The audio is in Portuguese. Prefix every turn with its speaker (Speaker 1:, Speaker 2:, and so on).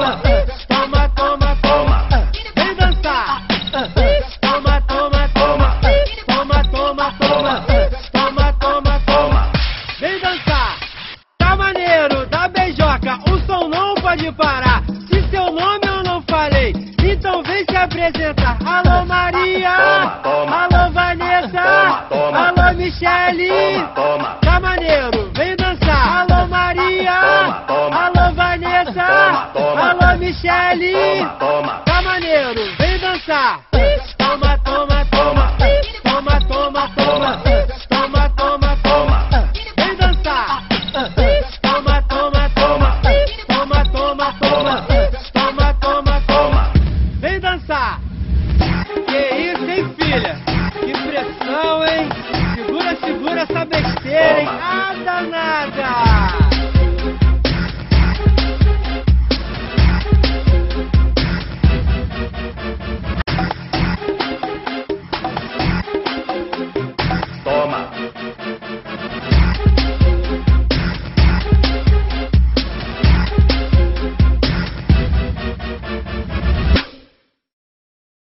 Speaker 1: toma, toma, toma, toma, vem dançar. Toma, toma, toma, toma, toma, toma, toma, toma, toma, vem dançar. Tá maneiro, da beijoca, o som não pode parar. Se seu nome eu não falei, então vem se apresentar. Alô Maria, alô Vanessa, alô Michele. Tá maneiro, vem dançar. Alô Maria, alô Vanessa, alô Michele. Tá maneiro,